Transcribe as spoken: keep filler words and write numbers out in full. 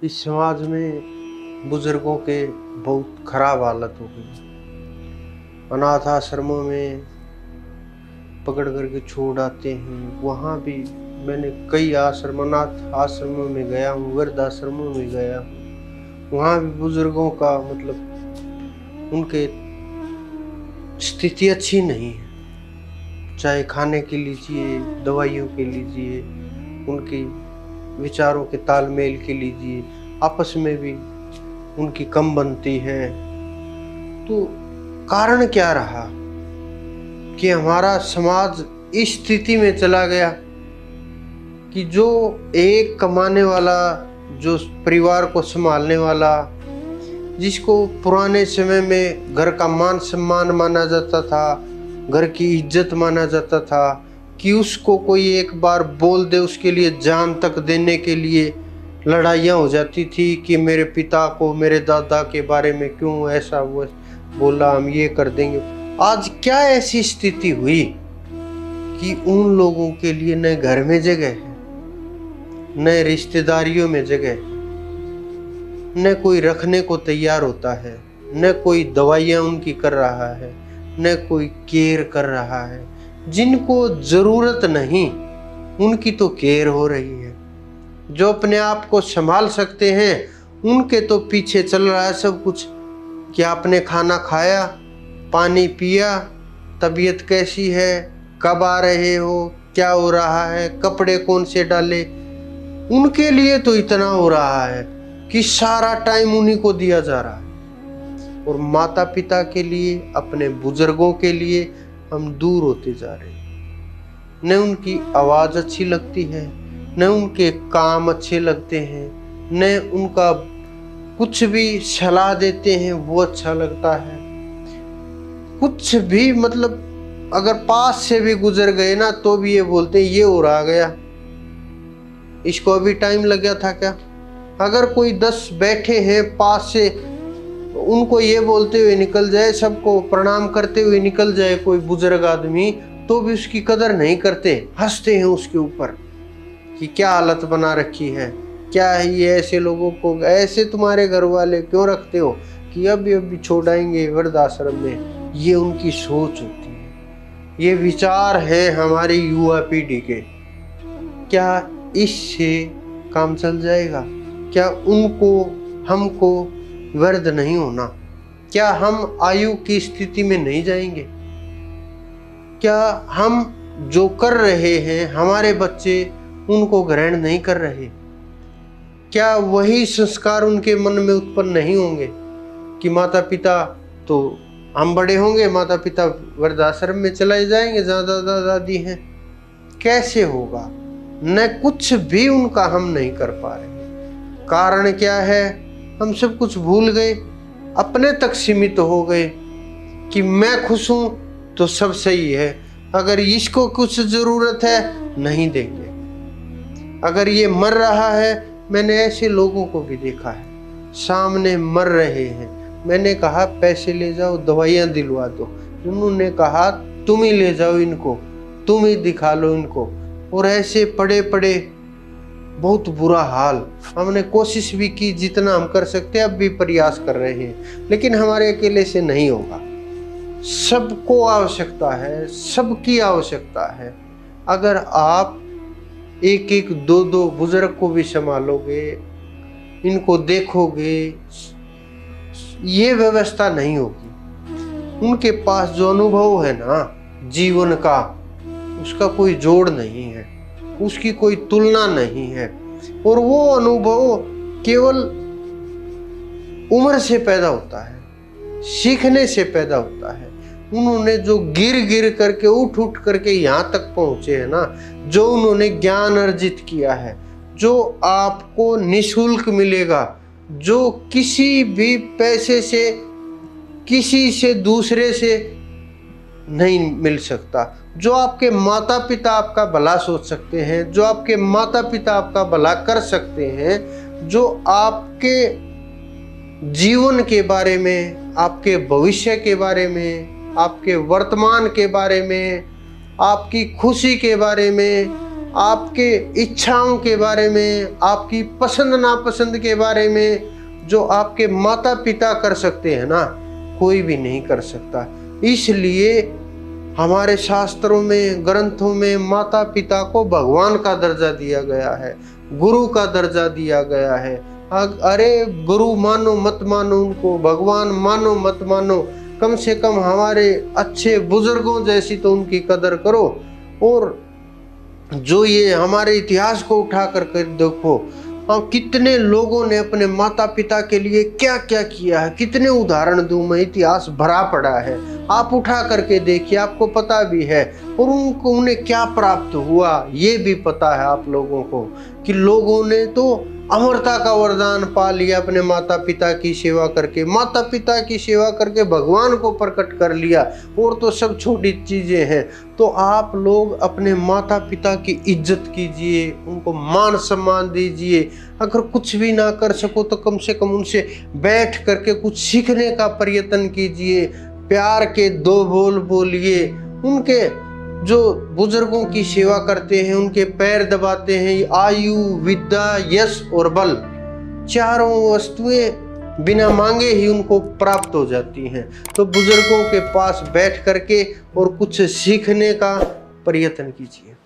इस समाज में बुजुर्गों के बहुत खराब हालत हो गई। अनाथ आश्रमों में पकड़ करके छोड़ आते हैं। वहाँ भी मैंने कई आश्रम अनाथ आश्रमों में गया हूँ, वृद्ध आश्रमों में गया हूँ। वहाँ भी बुजुर्गों का मतलब उनके स्थिति अच्छी नहीं है, चाहे खाने के लीजिए, दवाइयों के लीजिए, उनकी विचारों के तालमेल के लीजिए, आपस में भी उनकी कम बनती है। तो कारण क्या रहा कि हमारा समाज इस स्थिति में चला गया कि जो एक कमाने वाला, जो परिवार को संभालने वाला, जिसको पुराने समय में घर का मान सम्मान माना जाता था, घर की इज्जत माना जाता था, कि उसको कोई एक बार बोल दे उसके लिए जान तक देने के लिए लड़ाइयाँ हो जाती थी कि मेरे पिता को, मेरे दादा के बारे में क्यों ऐसा वो बोला, हम ये कर देंगे। आज क्या ऐसी स्थिति हुई कि उन लोगों के लिए न घर में जगह है, न रिश्तेदारियों में जगह है, न कोई रखने को तैयार होता है, न कोई दवाइयाँ उनकी कर रहा है, न कोई केयर कर रहा है। जिनको ज़रूरत नहीं उनकी तो केयर हो रही है। जो अपने आप को संभाल सकते हैं उनके तो पीछे चल रहा है सब कुछ कि आपने खाना खाया, पानी पिया, तबीयत कैसी है, कब आ रहे हो, क्या हो रहा है, कपड़े कौन से डाले। उनके लिए तो इतना हो रहा है कि सारा टाइम उन्हीं को दिया जा रहा है। और माता पिता के लिए, अपने बुजुर्गों के लिए हम दूर होते जा रहे हैं। न उनकी आवाज़ अच्छी लगती है, न उनके काम अच्छे लगते हैं, न उनका कुछ भी सलाह देते हैं वो अच्छा लगता है। कुछ भी मतलब अगर पास से भी गुजर गए ना तो भी ये बोलते हैं ये और आ गया, इसको अभी टाइम लग गया था क्या। अगर कोई दस बैठे हैं पास से, उनको ये बोलते हुए निकल जाए, सबको प्रणाम करते हुए निकल जाए कोई बुजुर्ग आदमी, तो भी उसकी कदर नहीं करते, हंसते हैं उसके ऊपर कि क्या हालत बना रखी है, क्या है ये, ऐसे लोगों को ऐसे तुम्हारे घर वाले क्यों रखते हो कि अभी अभी छोड़ाएंगे वृद्धाश्रम में। ये उनकी सोच होती है, ये विचार है हमारी युवा पीढ़ी के। क्या इससे काम चल जाएगा? क्या उनको, हमको वृद्ध नहीं होना? क्या हम आयु की स्थिति में नहीं जाएंगे? क्या हम जो कर रहे हैं हमारे बच्चे उनको ग्रहण नहीं कर रहे? क्या वही संस्कार उनके मन में उत्पन्न नहीं होंगे कि माता पिता, तो हम बड़े होंगे, माता पिता वृद्धाश्रम में चले जाएंगे जहाँ दादा दादी हैं? कैसे होगा? न कुछ भी उनका हम नहीं कर पा रहे। कारण क्या है? हम सब कुछ भूल गए, अपने तक सीमित हो गए कि मैं खुश हूँ तो सब सही है, अगर इसको कुछ ज़रूरत है नहीं देंगे। अगर ये मर रहा है, मैंने ऐसे लोगों को भी देखा है, सामने मर रहे हैं, मैंने कहा पैसे ले जाओ, दवाइयाँ दिलवा दो, उन्होंने कहा तुम ही ले जाओ इनको, तुम ही दिखा लो इनको। और ऐसे पड़े पड़े बहुत बुरा हाल। हमने कोशिश भी की जितना हम कर सकते हैं, अब भी प्रयास कर रहे हैं, लेकिन हमारे अकेले से नहीं होगा। सबको आवश्यकता है, सबकी आवश्यकता है। अगर आप एक एक दो दो बुजुर्ग को भी संभालोगे, इनको देखोगे, ये व्यवस्था नहीं होगी। उनके पास जो अनुभव है ना जीवन का, उसका कोई जोड़ नहीं है, उसकी कोई तुलना नहीं है। और वो अनुभव केवल उम्र से पैदा होता है, सीखने से पैदा होता है। उन्होंने जो गिर गिर करके, उठ उठ करके यहाँ तक पहुँचे हैं ना, जो उन्होंने ज्ञान अर्जित किया है, जो आपको निःशुल्क मिलेगा, जो किसी भी पैसे से, किसी से दूसरे से नहीं मिल सकता। जो आपके माता पिता आपका भला सोच सकते हैं, जो आपके माता पिता आपका भला कर सकते हैं, जो आपके जीवन के बारे में, आपके भविष्य के बारे में, आपके वर्तमान के बारे में, आपकी खुशी के बारे में, आपके इच्छाओं के बारे में, आपकी पसंद नापसंद के बारे में जो आपके माता पिता कर सकते हैं ना, कोई भी नहीं कर सकता। इसलिए हमारे शास्त्रों में, ग्रंथों में माता पिता को भगवान का दर्जा दिया गया है, गुरु का दर्जा दिया गया है। अरे गुरु मानो मत मानो उनको, भगवान मानो मत मानो, कम से कम हमारे अच्छे बुजुर्गों जैसी तो उनकी कदर करो। और जो ये हमारे इतिहास को उठा कर कर देखो, और कितने लोगों ने अपने माता पिता के लिए क्या क्या किया है, कितने उदाहरण दूं मैं, इतिहास भरा पड़ा है। आप उठा करके देखिए, आपको पता भी है। और उनको उन्हें क्या प्राप्त हुआ ये भी पता है आप लोगों को, कि लोगों ने तो अमरता का वरदान पा लिया अपने माता पिता की सेवा करके, माता पिता की सेवा करके भगवान को प्रकट कर लिया। और तो सब छोटी चीजें हैं। तो आप लोग अपने माता पिता की इज्जत कीजिए, उनको मान सम्मान दीजिए। अगर कुछ भी ना कर सको तो कम से कम उनसे बैठ करके कुछ सीखने का प्रयत्न कीजिए, प्यार के दो बोल बोलिए। उनके जो बुजुर्गों की सेवा करते हैं, उनके पैर दबाते हैं। आयु, विद्या, यश और बल, चारों वस्तुएं बिना मांगे ही उनको प्राप्त हो जाती हैं। तो बुजुर्गों के पास बैठ करके और कुछ सीखने का प्रयत्न कीजिए।